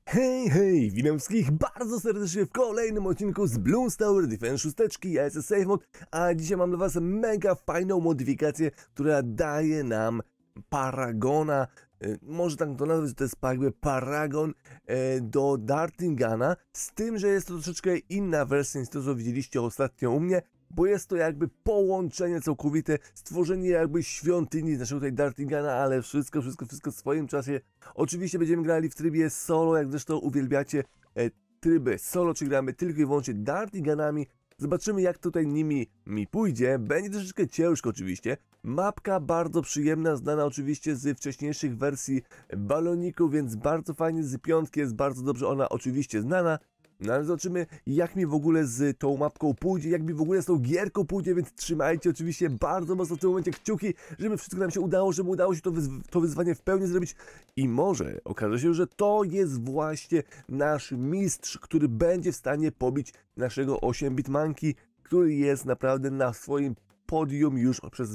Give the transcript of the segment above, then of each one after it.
Hej, hej, witam wszystkich bardzo serdecznie w kolejnym odcinku z Bloons Tower Defense 6. Ja jestem SafeMod, a dzisiaj mam dla was mega fajną modyfikację, która daje nam Paragona, może tak to nazwać, że to jest jakby Paragon do Dartingana, z tym, że jest to troszeczkę inna wersja niż to, co widzieliście ostatnio u mnie, bo jest to jakby połączenie całkowite, stworzenie jakby świątyni z naszego tutaj Dartingana, ale wszystko w swoim czasie. Oczywiście będziemy grali w trybie solo, jak zresztą uwielbiacie tryby solo, czy gramy tylko i wyłącznie Dartinganami. Zobaczymy, jak tutaj mi pójdzie. Będzie troszeczkę ciężko oczywiście. Mapka bardzo przyjemna, znana oczywiście z wcześniejszych wersji baloników, więc bardzo fajnie, z piątki jest bardzo dobrze ona oczywiście znana. No ale zobaczymy, jak mi w ogóle z tą mapką pójdzie, jak mi w ogóle z tą gierką pójdzie, więc trzymajcie oczywiście bardzo mocno w tym momencie kciuki, żeby wszystko nam się udało, żeby udało się to wyzwanie w pełni zrobić. I może okaże się, że to jest właśnie nasz mistrz, który będzie w stanie pobić naszego 8-bit monkey, który jest naprawdę na swoim podium już przez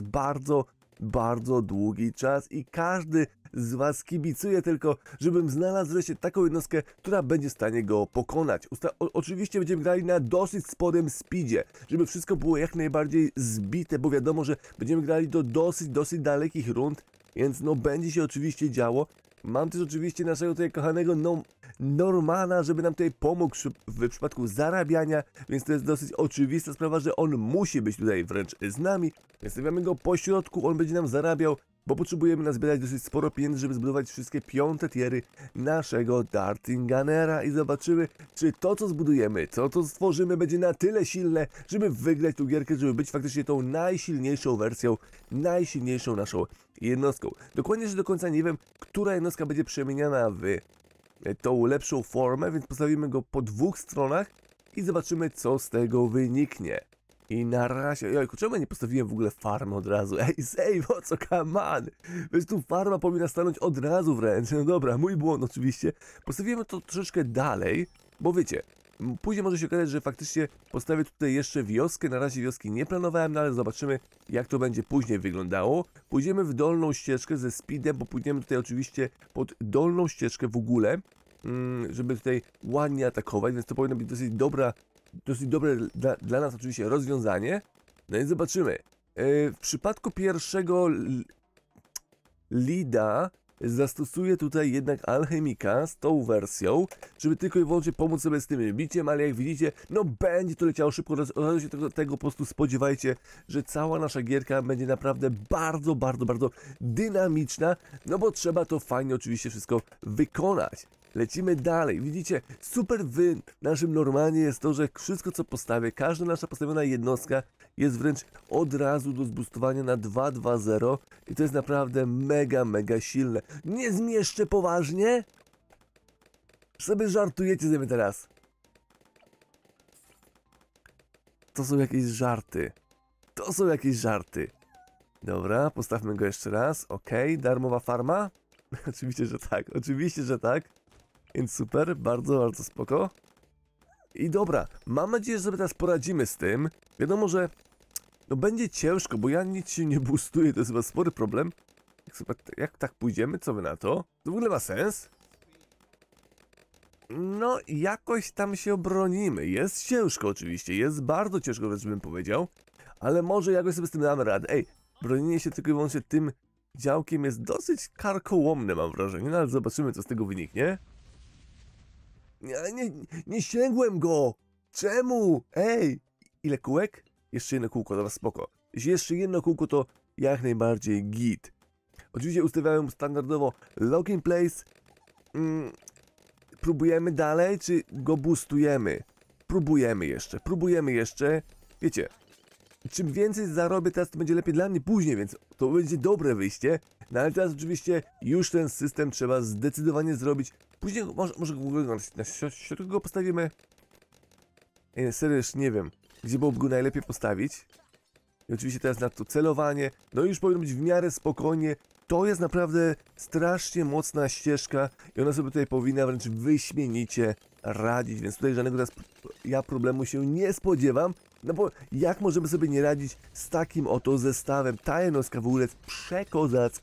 bardzo długi czas i każdy z was kibicuje tylko, żebym znalazł wreszcie taką jednostkę, która będzie w stanie go pokonać. Oczywiście będziemy grali na dosyć sporym speedzie, żeby wszystko było jak najbardziej zbite, bo wiadomo, że będziemy grali do dosyć dalekich rund, więc no będzie się oczywiście działo. Mam też oczywiście naszego tutaj kochanego Normana, żeby nam tutaj pomógł w przypadku zarabiania, więc to jest dosyć oczywista sprawa, że on musi być tutaj wręcz z nami. Stawiamy go po środku, on będzie nam zarabiał, bo potrzebujemy nazbierać dosyć sporo pieniędzy, żeby zbudować wszystkie 5. tiery naszego Dartinganera i zobaczymy, czy to, co zbudujemy, co stworzymy, będzie na tyle silne, żeby wygrać tą gierkę, żeby być faktycznie tą najsilniejszą wersją, najsilniejszą naszą jednostką. Dokładnie, że do końca nie wiem, która jednostka będzie przemieniana w tą lepszą formę, więc postawimy go po 2 stronach i zobaczymy, co z tego wyniknie. I na razie, jojku, czemu ja nie postawiłem w ogóle farmy od razu? Ej, save, o co, come on! Wiesz, tu farma powinna stanąć od razu wręcz. No dobra, mój błąd oczywiście. Postawimy to troszeczkę dalej, bo wiecie, później może się okazać, że faktycznie postawię tutaj jeszcze wioskę. Na razie wioski nie planowałem, no ale zobaczymy, jak to będzie później wyglądało. Pójdziemy w dolną ścieżkę ze speedem, bo pójdziemy tutaj oczywiście pod dolną ścieżkę w ogóle, żeby tutaj ładnie atakować, więc to powinno być dosyć dobre dla nas oczywiście rozwiązanie. No i zobaczymy. W przypadku pierwszego leada zastosuję tutaj jednak alchemika z tą wersją, żeby tylko i wyłącznie pomóc sobie z tym biciem, ale jak widzicie, no będzie to leciało szybko, od razu się tego po prostu spodziewajcie, że cała nasza gierka będzie naprawdę bardzo dynamiczna, no bo trzeba to fajnie oczywiście wszystko wykonać. Lecimy dalej. Widzicie, super w naszym Normanie jest to, że wszystko co postawię, każda nasza postawiona jednostka jest wręcz od razu do zboostowania na 2-2-0 i to jest naprawdę mega silne. Nie zmieszczę poważnie? Sobie żartujecie ze mnie teraz. To są jakieś żarty. To są jakieś żarty. Dobra, postawmy go jeszcze raz. Okej, darmowa farma? Oczywiście, że tak. Więc super, bardzo spoko. I dobra, mam nadzieję, że sobie teraz poradzimy z tym. Wiadomo, że no będzie ciężko, bo ja nic się nie boostuję, to jest chyba spory problem. Jak tak pójdziemy, co wy na to? To w ogóle ma sens? No, jakoś tam się obronimy. Jest ciężko oczywiście, jest bardzo ciężko, wręcz bym powiedział. Ale może jakoś sobie z tym damy radę. Ej, bronienie się tylko i wyłącznie tym działkiem jest dosyć karkołomne, mam wrażenie. No ale zobaczymy, co z tego wyniknie. Nie sięgłem go! Czemu? Ej! Ile kółek? Jeszcze jedno kółko, dobra, spoko. Jeśli jeszcze jedno kółko, to jak najbardziej git. Oczywiście ustawiałem standardowo lock in place. Próbujemy dalej, czy go boostujemy? Próbujemy jeszcze. Wiecie, czym więcej zarobię teraz, to będzie lepiej dla mnie później, więc to będzie dobre wyjście. No ale teraz oczywiście już ten system trzeba zdecydowanie zrobić. Później może na środku go postawimy. Serio już nie wiem, gdzie byłoby go najlepiej postawić. I oczywiście teraz na to celowanie. No już powinno być w miarę spokojnie. To jest naprawdę strasznie mocna ścieżka i ona sobie tutaj powinna wręcz wyśmienicie radzić, więc tutaj żadnego teraz ja problemu się nie spodziewam. No bo jak możemy sobie nie radzić z takim oto zestawem? Ta jednostka w ogóle jest przekozacka.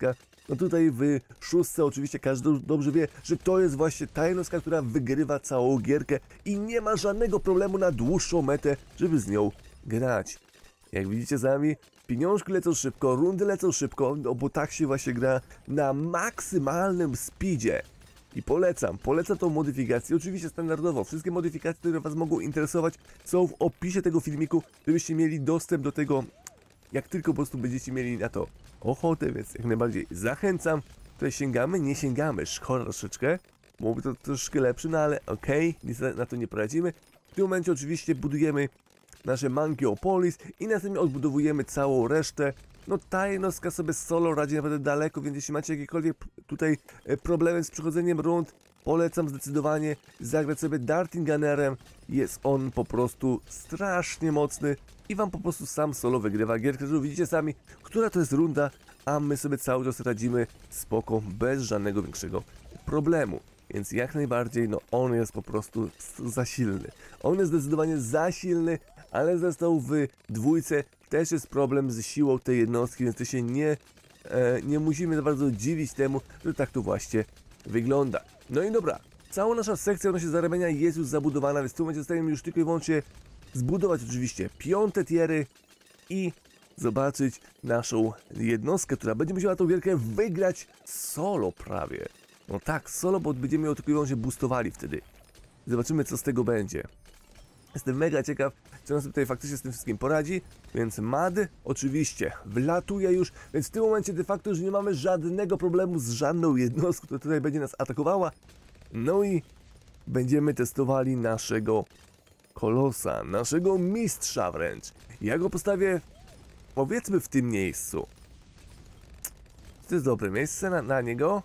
No tutaj w szóstce oczywiście każdy dobrze wie, że to jest właśnie ta jednostka, która wygrywa całą gierkę i nie ma żadnego problemu na dłuższą metę, żeby z nią grać. Jak widzicie sami, pieniążki lecą szybko, rundy lecą szybko, no bo tak się właśnie gra na maksymalnym speedzie. I polecam tą modyfikację, oczywiście standardowo. Wszystkie modyfikacje, które Was mogą interesować, są w opisie tego filmiku, żebyście mieli dostęp do tego, jak tylko po prostu będziecie mieli na to ochotę, więc jak najbardziej zachęcam. Tutaj sięgamy, nie sięgamy, szkoda troszeczkę, byłoby to troszkę lepsze, no ale okej, niestety na to nie poradzimy. W tym momencie oczywiście budujemy nasze Monkeypolis i następnie odbudowujemy całą resztę. No ta jednostka sobie solo radzi naprawdę daleko, więc jeśli macie jakiekolwiek tutaj problemy z przechodzeniem rund, polecam zdecydowanie zagrać sobie Darting Gunnerem. Jest on po prostu strasznie mocny i wam po prostu sam solo wygrywa gierkę, że widzicie sami, która to jest runda, a my sobie cały czas radzimy spoko, bez żadnego większego problemu. Więc jak najbardziej, no on jest po prostu za silny. On jest zdecydowanie za silny, ale został w dwójce. Też jest problem z siłą tej jednostki, więc to się nie musimy za bardzo dziwić temu, że tak to właśnie wygląda. No i dobra, cała nasza sekcja odnośnie zarabiania jest już zabudowana, więc w tym momencie zostajemy już tylko i wyłącznie zbudować oczywiście 5. tiery i zobaczyć naszą jednostkę, która będzie musiała tą gierkę wygrać solo prawie. No tak, solo, bo będziemy ją tylko i wyłącznie boostowali wtedy. Zobaczymy, co z tego będzie. Jestem mega ciekaw, czy on sobie tutaj faktycznie z tym wszystkim poradzi, więc Mad oczywiście wlatuje już, więc w tym momencie de facto już nie mamy żadnego problemu z żadną jednostką, która tutaj będzie nas atakowała. No i będziemy testowali naszego kolosa, naszego mistrza wręcz. Ja go postawię, powiedzmy, w tym miejscu. Czy to jest dobre miejsce na niego?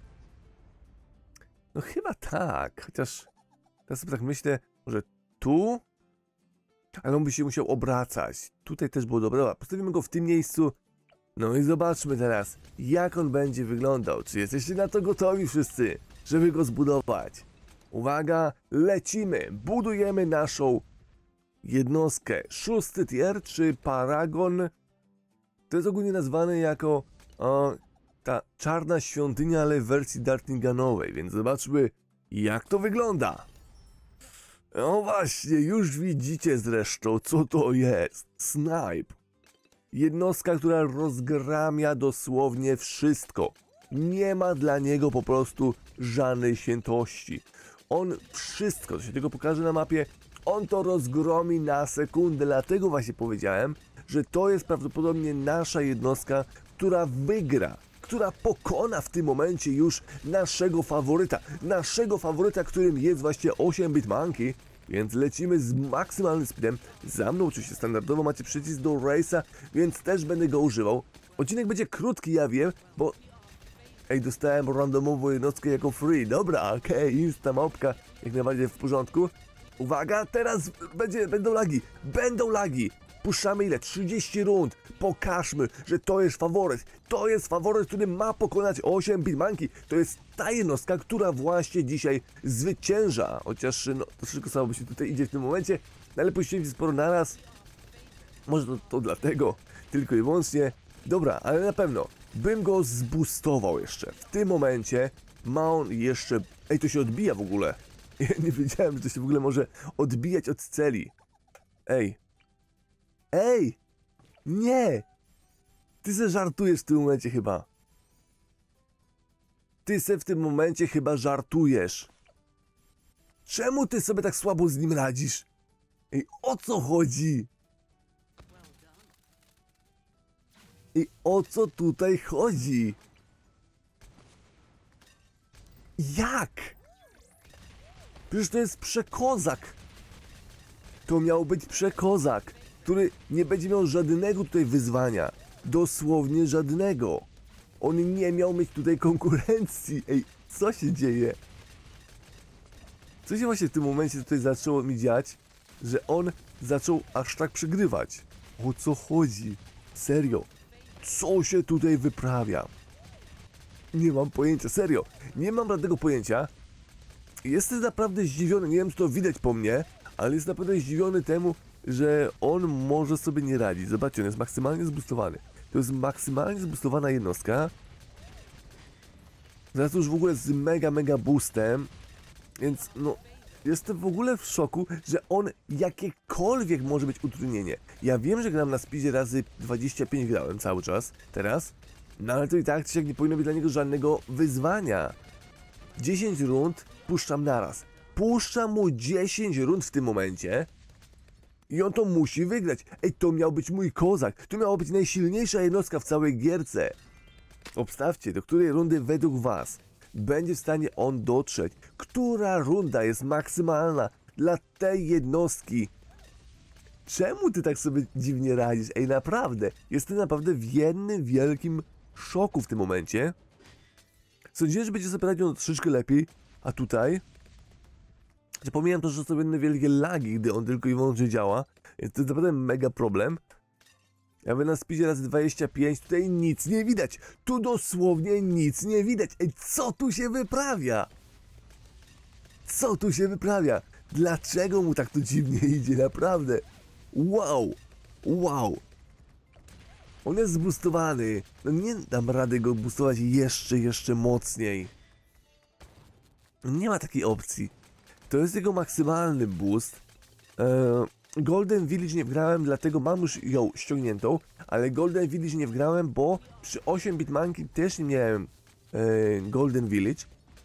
No chyba tak, chociaż teraz sobie tak myślę, może tu? Ale on by się musiał obracać. Tutaj też było dobre. Dobra, postawimy go w tym miejscu. No i zobaczmy teraz, jak on będzie wyglądał. Czy jesteście na to gotowi wszyscy, żeby go zbudować? Uwaga, lecimy. Budujemy naszą jednostkę. 6. tier, czy Paragon. To jest ogólnie nazwane jako ta czarna świątynia, ale w wersji Dartinganowej. Więc zobaczmy, jak to wygląda. No właśnie, już widzicie zresztą, co to jest. Snipe. Jednostka, która rozgramia dosłownie wszystko. Nie ma dla niego po prostu żadnej świętości. On wszystko, co się tylko pokaże na mapie, on to rozgromi na sekundę. Dlatego właśnie powiedziałem, że to jest prawdopodobnie nasza jednostka, która wygra, która pokona w tym momencie już naszego faworyta, którym jest właśnie 8-bit Monkey. Więc lecimy z maksymalnym speedem. Za mną oczywiście standardowo macie przycisk do race'a, więc też będę go używał. Odcinek będzie krótki, ja wiem, bo... Ej, dostałem randomową jednostkę jako free. Dobra, okej, insta małpka, jak najbardziej w porządku. Uwaga, teraz będą lagi. Puszczamy ile? 30 rund. Pokażmy, że to jest faworyt. To jest faworyt, który ma pokonać 8-bit Monkey. To jest ta jednostka, która właśnie dzisiaj zwycięża. Chociaż no, troszeczkę słabo się tutaj idzie w tym momencie, ale poświęcić sporo naraz. Może to dlatego, tylko i wyłącznie. Dobra, ale na pewno bym go zboostował jeszcze. W tym momencie ma on jeszcze... Ej, to się odbija w ogóle. Ja nie wiedziałem, że to się w ogóle może odbijać od celi. Ej! Nie! Ty se żartujesz w tym momencie chyba. Ty se w tym momencie chyba żartujesz. Czemu ty sobie tak słabo z nim radzisz? Ej, o co chodzi? I o co tutaj chodzi? Jak? Przecież to jest przekozak. To miał być przekozak, który nie będzie miał żadnego tutaj wyzwania. Dosłownie żadnego. On nie miał mieć tutaj konkurencji. Ej, co się dzieje? Co się właśnie w tym momencie tutaj zaczęło mi dziać, że on zaczął aż tak przegrywać? O co chodzi? Serio? Co się tutaj wyprawia? Nie mam pojęcia, serio. Nie mam żadnego pojęcia. Jestem naprawdę zdziwiony, nie wiem, czy to widać po mnie, ale jest naprawdę zdziwiony temu, że on może sobie nie radzić. Zobaczcie, on jest maksymalnie zboostowany. To jest maksymalnie zboostowana jednostka. Teraz już w ogóle z mega boostem, więc no, jestem w ogóle w szoku, że on jakiekolwiek może być utrudnienie. Ja wiem, że gram na speedzie razy 25 grałem cały czas, teraz, no ale to i tak nie powinno być dla niego żadnego wyzwania. 10 rund puszczam naraz. Puszczam mu 10 rund w tym momencie i on to musi wygrać. Ej, to miał być mój kozak, to miała być najsilniejsza jednostka w całej gierce. Obstawcie, do której rundy według was będzie w stanie on dotrzeć. Która runda jest maksymalna dla tej jednostki? Czemu ty tak sobie dziwnie radzisz? Ej, naprawdę, jestem naprawdę w jednym wielkim szoku w tym momencie. Sądziłem, że będzie sobie radził troszeczkę lepiej, a tutaj... Pomijam to, że są jedne wielkie lagi, gdy on tylko i wyłącznie działa. Więc to jest naprawdę mega problem. Ja bym na speedzie razy 25, tutaj nic nie widać. Tu dosłownie nic nie widać. Ej, co tu się wyprawia? Co tu się wyprawia? Dlaczego mu tak to dziwnie idzie? Naprawdę. Wow. Wow. On jest zboostowany. No nie dam rady go boostować jeszcze mocniej. Nie ma takiej opcji. To jest jego maksymalny boost. Golden Village nie wgrałem, dlatego mam już ją ściągniętą, ale Golden Village nie wgrałem, bo przy 8-bit Monkey też nie miałem Golden Village.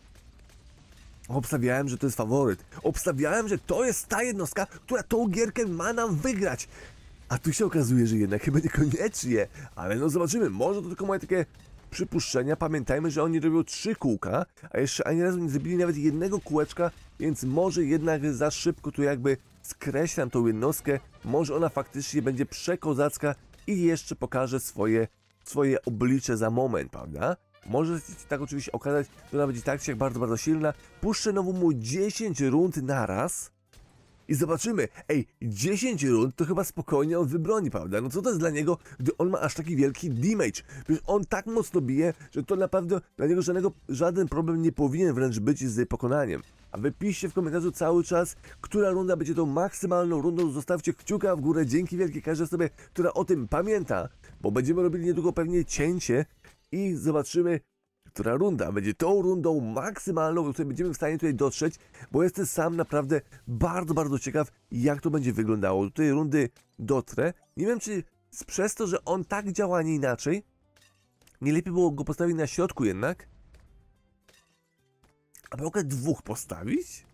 Obstawiałem, że to jest faworyt. Obstawiałem, że to jest ta jednostka, która tą gierkę ma nam wygrać. A tu się okazuje, że jednak chyba niekoniecznie. Ale no zobaczymy, może to tylko moje takie przypuszczenia. Pamiętajmy, że oni robią 3 kółka, a jeszcze ani razu nie zrobili nawet jednego kółeczka, więc może jednak za szybko tu jakby skreślam tą jednostkę. Może ona faktycznie będzie przekozacka i jeszcze pokaże swoje oblicze za moment, prawda? Może się tak oczywiście okazać, że ona będzie tak czy jak bardzo silna. Puszczę nową mu 10 rund naraz. I zobaczymy, ej, 10 rund to chyba spokojnie on wybroni, prawda? No co to jest dla niego, gdy on ma aż taki wielki damage? Przecież on tak mocno bije, że to naprawdę dla niego żaden problem nie powinien wręcz być z pokonaniem. A wy piszcie w komentarzu cały czas, która runda będzie tą maksymalną rundą. Zostawcie kciuka w górę, dzięki wielkie każdej osobie, która o tym pamięta. Bo będziemy robili niedługo pewnie cięcie i zobaczymy, która runda będzie tą rundą maksymalną, do której będziemy w stanie tutaj dotrzeć, bo jestem sam naprawdę bardzo ciekaw, jak to będzie wyglądało. Do tej rundy dotrę. Nie wiem, czy przez to, że on tak działa, a nie inaczej, nie lepiej było go postawić na środku jednak? A mogę 2 postawić?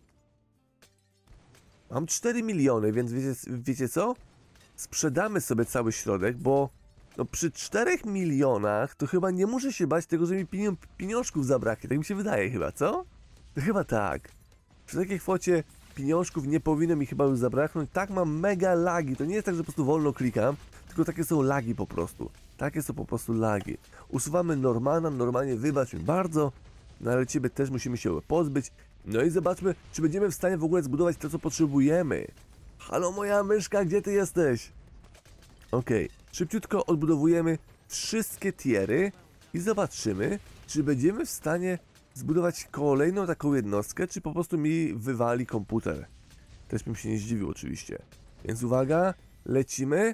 Mam 4 miliony, więc wiecie co? Sprzedamy sobie cały środek, bo no przy 4 milionach to chyba nie muszę się bać tego, że mi pieniążków zabraknie. Tak mi się wydaje chyba, co? To chyba tak. Przy takiej kwocie pieniążków nie powinno mi chyba już zabraknąć. Tak, mam mega lagi. To nie jest tak, że po prostu wolno klikam, tylko takie są lagi po prostu. Takie są po prostu lagi. Usuwamy Normana, normalnie wybacz mi bardzo, no ale ciebie też musimy się pozbyć. No i zobaczmy, czy będziemy w stanie w ogóle zbudować to, co potrzebujemy. Halo moja myszka, gdzie ty jesteś? Okej, szybciutko odbudowujemy wszystkie tiery i zobaczymy, czy będziemy w stanie zbudować kolejną taką jednostkę, czy po prostu mi wywali komputer. Też bym się nie zdziwił oczywiście. Więc uwaga, lecimy.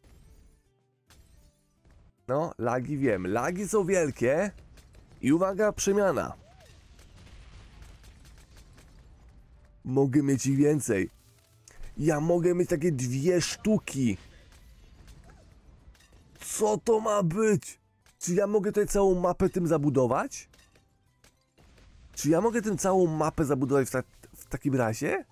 No, lagi wiem, lagi są wielkie. I uwaga, przemiana. Mogę mieć ich więcej. Ja mogę mieć takie 2 sztuki. Co to ma być? Czy ja mogę tutaj całą mapę tym zabudować? Czy ja mogę tym całą mapę zabudować w takim razie?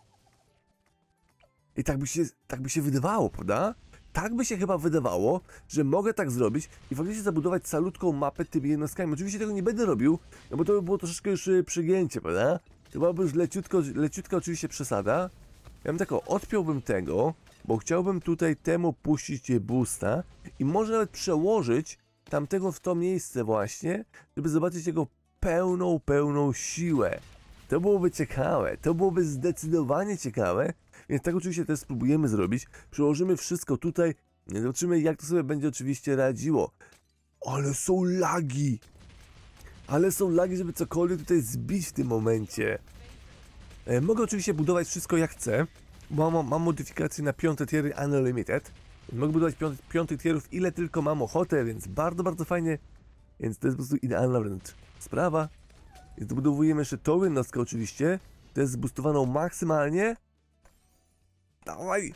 I tak by się wydawało, prawda? Tak by się chyba wydawało, że mogę tak zrobić i faktycznie zabudować calutką mapę tymi jednostkami. Oczywiście tego nie będę robił, no bo to by było troszeczkę już przegięcie, prawda? To byłaby już leciutka oczywiście przesada. Ja bym tak odpiąłbym tego, bo chciałbym tutaj temu puścić boosta i może nawet przełożyć tamtego w to miejsce właśnie, żeby zobaczyć jego pełną siłę. To byłoby ciekawe, to byłoby zdecydowanie ciekawe, więc tak oczywiście też spróbujemy zrobić. Przełożymy wszystko tutaj, zobaczymy jak to sobie będzie oczywiście radziło. Ale są lagi! Ale są lagi, żeby cokolwiek tutaj zbić w tym momencie. Mogę oczywiście budować wszystko jak chcę, bo mam modyfikację na 5 tiery Unlimited. Mogę budować 5 tierów ile tylko mam ochotę, więc bardzo fajnie. Więc to jest po prostu idealna wręcz sprawa. Więc dobudowujemy jeszcze tą jednostkę oczywiście. To jest zboostowaną maksymalnie. Dawaj!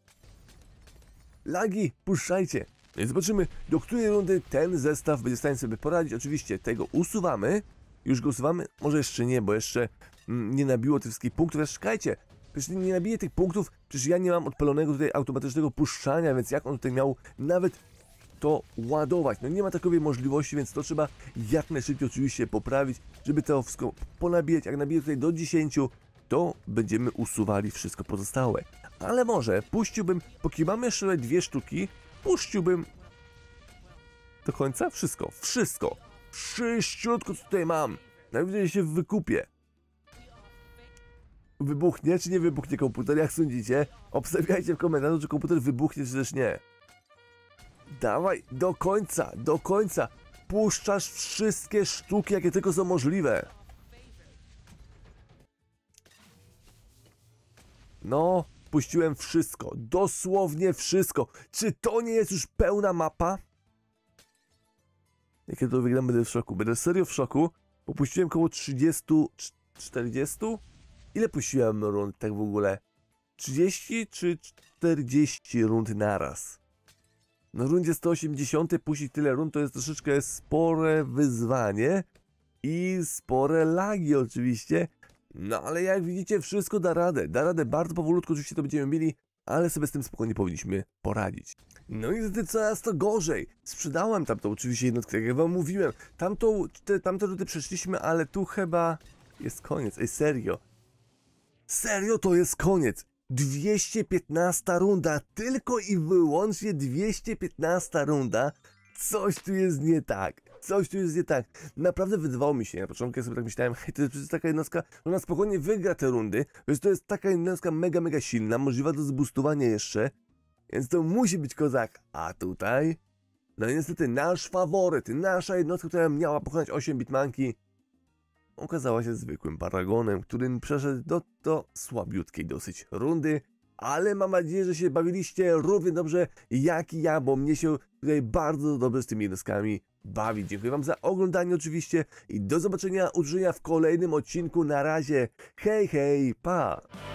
Lagi, puszczajcie! No i zobaczymy, do której rundy ten zestaw będzie w stanie sobie poradzić. Oczywiście tego usuwamy. Już go usuwamy? Może jeszcze nie, bo jeszcze nie nabiło tych wszystkich punktów. Ale czekajcie, przecież nie nabije tych punktów. Przecież ja nie mam odpalonego tutaj automatycznego puszczania, więc jak on tutaj miał nawet to ładować? No nie ma takowej możliwości, więc to trzeba jak najszybciej oczywiście poprawić, żeby to wszystko ponabijać. Jak nabiję tutaj do 10, to będziemy usuwali wszystko pozostałe. Ale może puściłbym, póki mamy jeszcze 2 sztuki, puściłbym do końca wszystko. Wszyściutko co tutaj mam. Najwyżej się wykupię. Wybuchnie czy nie wybuchnie komputer? Jak sądzicie? Obstawiajcie w komentarzu, czy komputer wybuchnie, czy też nie. Dawaj, do końca. Puszczasz wszystkie sztuki, jakie tylko są możliwe. No, puściłem wszystko. Dosłownie wszystko. Czy to nie jest już pełna mapa? Jak ja to wygram, będę w szoku. Będę serio w szoku, bo puściłem około 30, 40? Ile puściłem rund tak w ogóle? 30 czy 40 rund naraz? Na rundzie 180 puścić tyle rund to jest troszeczkę spore wyzwanie i spore lagi oczywiście. No ale jak widzicie, wszystko da radę. Da radę bardzo powolutku, oczywiście to będziemy mieli, ale sobie z tym spokojnie powinniśmy poradzić. No i niestety coraz to gorzej. Sprzedałem tamtą oczywiście jednostkę, tak jak wam mówiłem. Tamte rundy przeszliśmy, ale tu chyba jest koniec. Ej, serio. Serio, to jest koniec. 215 runda, tylko i wyłącznie 215 runda. Coś tu jest nie tak. Naprawdę wydawało mi się, na początku ja sobie tak myślałem, hej, to jest przecież taka jednostka, ona spokojnie wygra te rundy, więc to jest taka jednostka mega silna, możliwa do zboostowania jeszcze, więc to musi być kozak. A tutaj, no i niestety nasz faworyt, nasza jednostka, która miała pokonać 8 bitmanki, okazała się zwykłym paragonem, którym przeszedł do słabiutkiej dosyć rundy, ale mam nadzieję, że się bawiliście równie dobrze jak i ja, bo mnie się tutaj bardzo dobrze z tymi jednostkami bawi. Dziękuję wam za oglądanie oczywiście i do zobaczenia, usłyszenia w kolejnym odcinku. Na razie, hej, pa!